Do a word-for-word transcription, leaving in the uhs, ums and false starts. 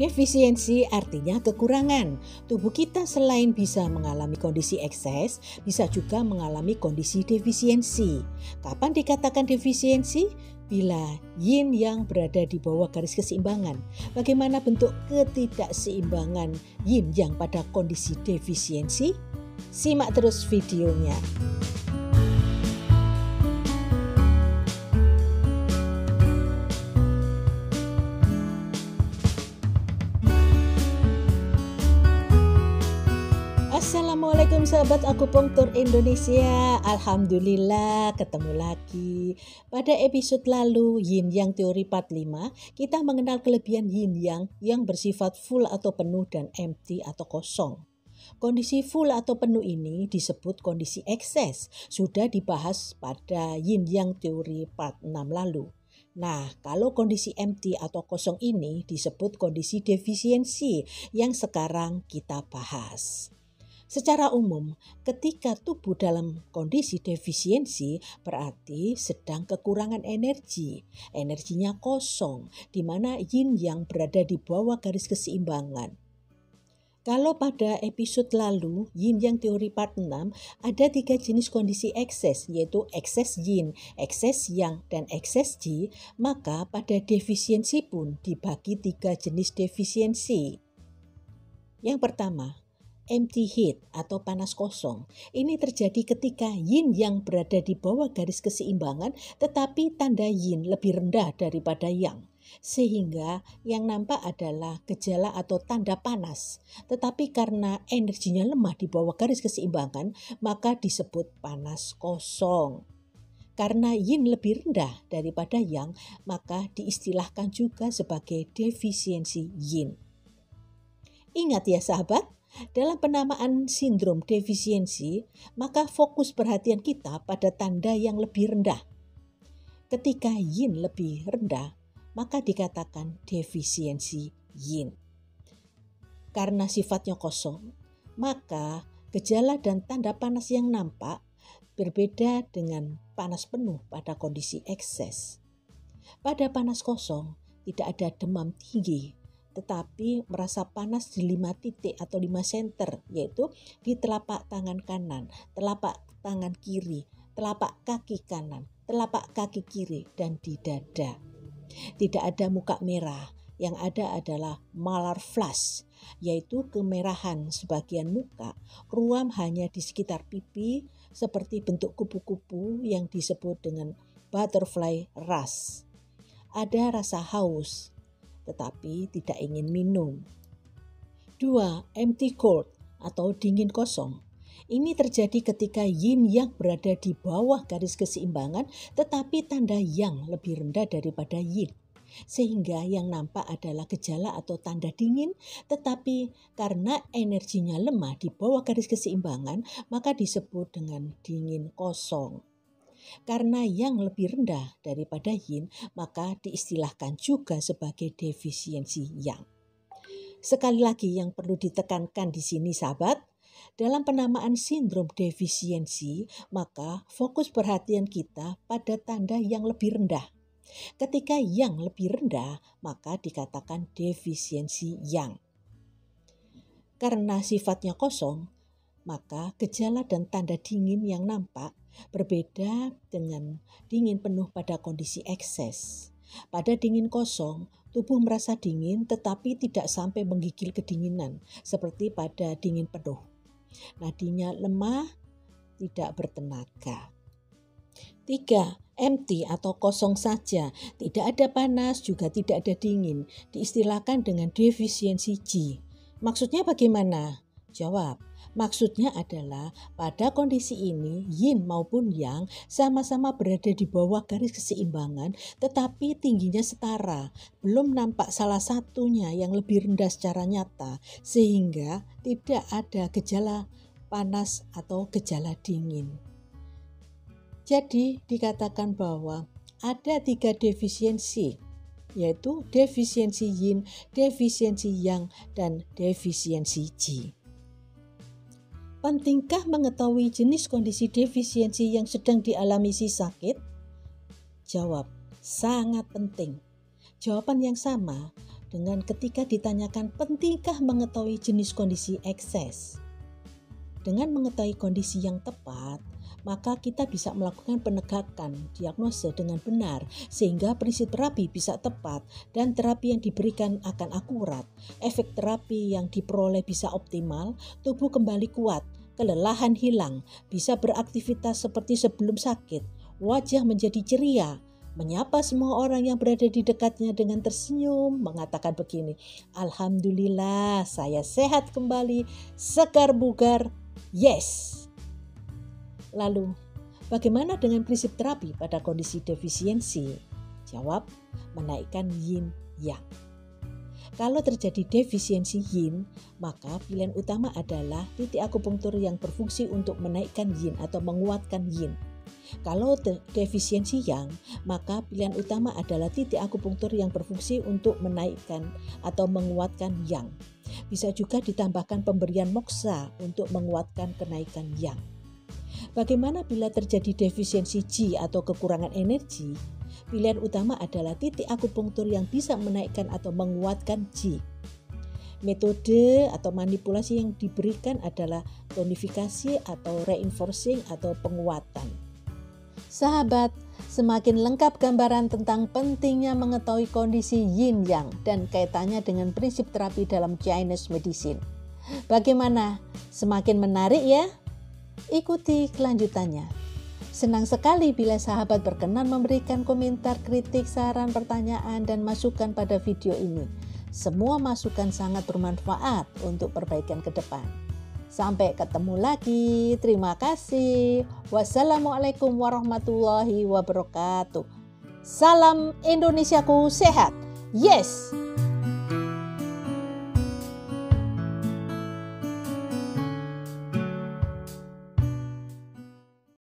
Defisiensi artinya kekurangan. Tubuh kita selain bisa mengalami kondisi ekses, bisa juga mengalami kondisi defisiensi. Kapan dikatakan defisiensi? Bila yin yang berada di bawah garis keseimbangan. Bagaimana bentuk ketidakseimbangan yin yang pada kondisi defisiensi? Simak terus videonya. Assalamualaikum sahabat akupunktur Indonesia. Alhamdulillah ketemu lagi. Pada episode lalu Yin Yang teori part lima, kita mengenal kelebihan Yin Yang yang bersifat full atau penuh dan empty atau kosong. Kondisi full atau penuh ini disebut kondisi ekses. Sudah dibahas pada Yin Yang teori part enam lalu. Nah, kalau kondisi empty atau kosong ini disebut kondisi defisiensi yang sekarang kita bahas. Secara umum, ketika tubuh dalam kondisi defisiensi berarti sedang kekurangan energi. Energinya kosong, di mana yin yang berada di bawah garis keseimbangan. Kalau pada episode lalu, Yin Yang teori part enam, ada tiga jenis kondisi ekses, yaitu ekses yin, ekses yang, dan ekses qi, maka pada defisiensi pun dibagi tiga jenis defisiensi. Yang pertama, empty heat atau panas kosong. Ini terjadi ketika yin yang berada di bawah garis keseimbangan tetapi tanda yin lebih rendah daripada yang. Sehingga yang nampak adalah gejala atau tanda panas. Tetapi karena energinya lemah di bawah garis keseimbangan maka disebut panas kosong. Karena yin lebih rendah daripada yang maka diistilahkan juga sebagai defisiensi yin. Ingat ya sahabat, dalam penamaan sindrom defisiensi, maka fokus perhatian kita pada tanda yang lebih rendah. Ketika yin lebih rendah, maka dikatakan defisiensi yin. Karena sifatnya kosong, maka gejala dan tanda panas yang nampak berbeda dengan panas penuh pada kondisi ekses. Pada panas kosong, tidak ada demam tinggi, tetapi merasa panas di lima titik atau lima senter, yaitu di telapak tangan kanan, telapak tangan kiri, telapak kaki kanan, telapak kaki kiri, dan di dada. Tidak ada muka merah, yang ada adalah malar flush, yaitu kemerahan sebagian muka, ruam hanya di sekitar pipi, seperti bentuk kupu-kupu yang disebut dengan butterfly rash. Ada rasa haus, tetapi tidak ingin minum. Dua, empty cold atau dingin kosong. Ini terjadi ketika yin yang berada di bawah garis keseimbangan tetapi tanda yang lebih rendah daripada yin. Sehingga yang nampak adalah gejala atau tanda dingin, tetapi karena energinya lemah di bawah garis keseimbangan maka disebut dengan dingin kosong. Karena yang lebih rendah daripada yin, maka diistilahkan juga sebagai defisiensi yang. Sekali lagi yang perlu ditekankan di sini sahabat, dalam penamaan sindrom defisiensi, maka fokus perhatian kita pada tanda yang lebih rendah. Ketika yang lebih rendah, maka dikatakan defisiensi yang. Karena sifatnya kosong, maka gejala dan tanda dingin yang nampak berbeda dengan dingin penuh pada kondisi ekses. Pada dingin kosong, tubuh merasa dingin tetapi tidak sampai menggigil kedinginan seperti pada dingin penuh. Nadinya lemah, tidak bertenaga. Tiga, empty atau kosong saja, tidak ada panas juga tidak ada dingin, diistilahkan dengan defisiensi qi. Maksudnya bagaimana? Jawab, maksudnya adalah pada kondisi ini yin maupun yang sama-sama berada di bawah garis keseimbangan tetapi tingginya setara, belum nampak salah satunya yang lebih rendah secara nyata sehingga tidak ada gejala panas atau gejala dingin. Jadi dikatakan bahwa ada tiga defisiensi, yaitu defisiensi yin, defisiensi yang, dan defisiensi qi. Pentingkah mengetahui jenis kondisi defisiensi yang sedang dialami si sakit? Jawab, sangat penting. Jawaban yang sama dengan ketika ditanyakan pentingkah mengetahui jenis kondisi ekses. Dengan mengetahui kondisi yang tepat, maka kita bisa melakukan penegakan diagnosa dengan benar sehingga prinsip terapi bisa tepat dan terapi yang diberikan akan akurat. Efek terapi yang diperoleh bisa optimal, tubuh kembali kuat, kelelahan hilang, bisa beraktivitas seperti sebelum sakit, wajah menjadi ceria, menyapa semua orang yang berada di dekatnya dengan tersenyum, mengatakan begini, "Alhamdulillah, saya sehat kembali, segar bugar, yes." Lalu, bagaimana dengan prinsip terapi pada kondisi defisiensi? Jawab, menaikkan yin yang. Kalau terjadi defisiensi yin, maka pilihan utama adalah titik akupunktur yang berfungsi untuk menaikkan yin atau menguatkan yin. Kalau defisiensi yang, maka pilihan utama adalah titik akupunktur yang berfungsi untuk menaikkan atau menguatkan yang. Bisa juga ditambahkan pemberian moksa untuk menguatkan kenaikan yang. Bagaimana bila terjadi defisiensi Qi atau kekurangan energi? Pilihan utama adalah titik akupunktur yang bisa menaikkan atau menguatkan Qi. Metode atau manipulasi yang diberikan adalah tonifikasi atau reinforcing atau penguatan. Sahabat, semakin lengkap gambaran tentang pentingnya mengetahui kondisi yin yang dan kaitannya dengan prinsip terapi dalam Chinese medicine. Bagaimana? Semakin menarik ya? Ikuti kelanjutannya. Senang sekali bila sahabat berkenan memberikan komentar, kritik, saran, pertanyaan, dan masukan pada video ini. Semua masukan sangat bermanfaat untuk perbaikan ke depan. Sampai ketemu lagi. Terima kasih. Wassalamualaikum warahmatullahi wabarakatuh. Salam Indonesiaku sehat. Yes!